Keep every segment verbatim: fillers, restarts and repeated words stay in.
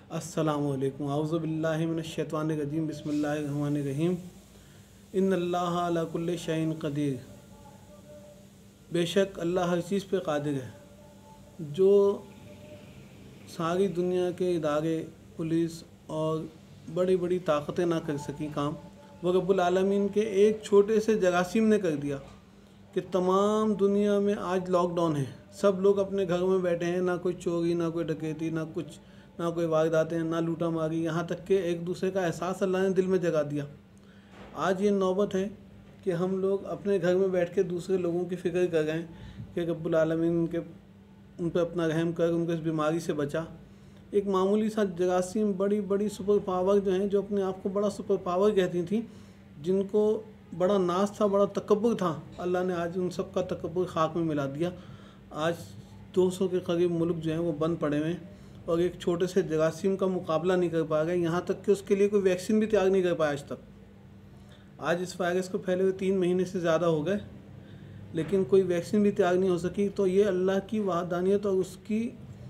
السلام علیکم اعوذ باللہ من الشیطان الرجیم بسم اللہ الرحمن الرحیم ان اللہ علی کل شیء قدیر۔ بے شک اللہ ہر چیز پہ قادر ہے۔ جو ساری دنیا کے ادارے، پولیس اور بڑی بڑی طاقتیں نہ کر سکیں کام، وہ رب العالمین کے ایک چھوٹے سے جراثیم نے کر دیا کہ تمام دنیا میں آج لاک ڈاؤن ہے۔ سب لوگ اپنے گھروں میں بیٹھے ہیں، نہ کوئی چوری، نہ کوئی ڈکیتی، نہ کچھ نہ کوئی وارداتیں، نہ لوٹا ماری، یہاں تک کہ ایک دوسرے کا احساس اللہ نے دل میں جگا دیا۔ آج یہ نوبت ہے کہ ہم لوگ اپنے گھر میں بیٹھ کے دوسرے لوگوں کی فکر کر رہے ہیں کہ رب العالمین ان کے ان پہ اپنا رحم کر، ان کو اس بیماری سے بچا۔ ایک معمولی سا جراثیم بڑی بڑی سپر پاور جو ہیں، جو اپنے آپ کو بڑا سپر پاور کہتی تھیں، جن کو بڑا ناز تھا، بڑا تکبر تھا، اللہ نے آج ان سب کا تکبر خاک میں ملا دیا۔ آج دو سو کے قریب ملک جو ہیں وہ بند پڑے ہوئے ہیں اور ایک چھوٹے سے جراثیم کا مقابلہ نہیں کر پا گئے، یہاں تک کہ اس کے لیے کوئی ویکسین بھی تیار نہیں کر پایا آج تک۔ آج اس وائرس کو پھیلے ہوئے تین مہینے سے زیادہ ہو گئے، لیکن کوئی ویکسین بھی تیار نہیں ہو سکی۔ تو یہ اللہ کی وحدانیت اور اس کی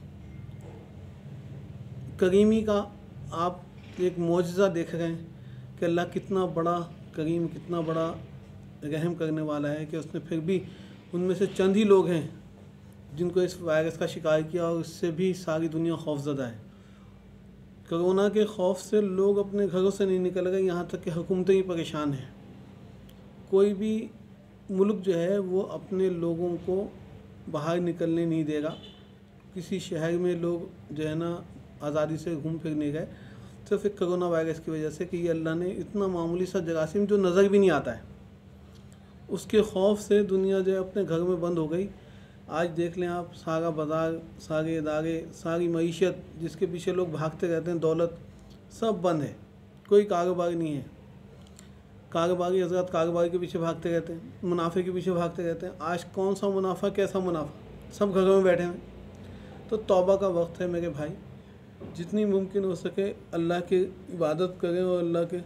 کریمی کا آپ ایک معجزہ دیکھ رہے ہیں کہ اللہ کتنا بڑا کریم، کتنا بڑا رحم کرنے والا ہے کہ اس نے پھر بھی ان میں سے چند ہی لوگ ہیں جن کو اس وائرس کا شکار کیا، اور اس سے بھی ساری دنیا خوف زدہ ہے۔ کرونا کے خوف سے لوگ اپنے گھروں سے نہیں نکل گئے، یہاں تک کہ حکومتیں ہی پریشان ہیں۔ کوئی بھی ملک جو ہے وہ اپنے لوگوں کو باہر نکلنے نہیں دے گا۔ کسی شہر میں لوگ جو ہے نا آزادی سے گھوم پھر نہیں گئے، صرف ایک کرونا وائرس کی وجہ سے کہ یہ اللہ نے اتنا معمولی سا جراثیم جو نظر بھی نہیں آتا ہے، اس کے خوف سے دنیا جو ہے اپنے گھر میں بند ہو گئی۔ آج دیکھ لیں آپ، سارا بازار، سارے ادارے، ساری معیشت جس کے پیچھے لوگ بھاگتے رہتے ہیں، دولت، سب بند ہے، کوئی کاروبار نہیں ہے۔ کاروباری حضرات کاروبار کے پیچھے بھاگتے رہتے ہیں، منافع کے پیچھے بھاگتے رہتے ہیں۔ آج کون سا منافع، کیسا منافع، سب گھروں میں بیٹھے ہیں۔ تو توبہ کا وقت ہے میرے بھائی، جتنی ممکن ہو سکے اللہ کی عبادت کریں اور اللہ کے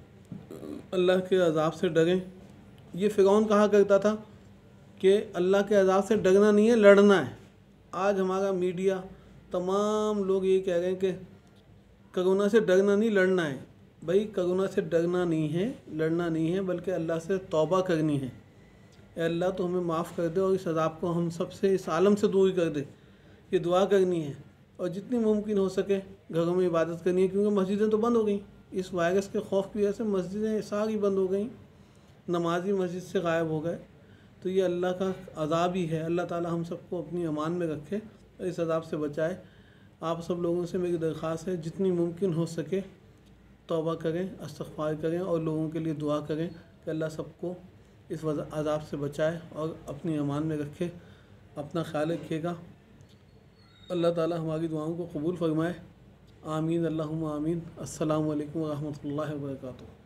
اللہ کے عذاب سے ڈریں۔ یہ فرعون کہا کرتا تھا کہ اللہ کے عذاب سے ڈرنا نہیں ہے، لڑنا ہے۔ آج ہمارا میڈیا، تمام لوگ یہ کہہ رہے ہیں کہ کرونا سے ڈرنا نہیں، لڑنا ہے۔ بھائی کرونا سے ڈرنا نہیں ہے، لڑنا نہیں ہے، بلکہ اللہ سے توبہ کرنی ہے۔ اے اللہ تو ہمیں معاف کر دے اور اس عذاب کو ہم سب سے، اس عالم سے دور کر دے، یہ دعا کرنی ہے۔ اور جتنی ممکن ہو سکے گھروں میں عبادت کرنی ہے، کیونکہ مسجدیں تو بند ہو گئیں اس وائرس کے خوف کی وجہ سے، مسجدیں ساری بند ہو گئیں، نمازی مسجد سے غائب ہو گئے۔ تو یہ اللہ کا عذاب ہی ہے۔ اللہ تعالی ہم سب کو اپنی امان میں رکھے اور اس عذاب سے بچائے۔ آپ سب لوگوں سے میری درخواست ہے، جتنی ممکن ہو سکے توبہ کریں، استغفار کریں اور لوگوں کے لیے دعا کریں کہ اللہ سب کو اس عذاب سے بچائے اور اپنی امان میں رکھے۔ اپنا خیال رکھیے گا۔ اللہ تعالی ہماری دعاؤں کو قبول فرمائے۔ آمین اللہم آمین۔ السلام علیکم ورحمۃ اللہ وبرکاتہ۔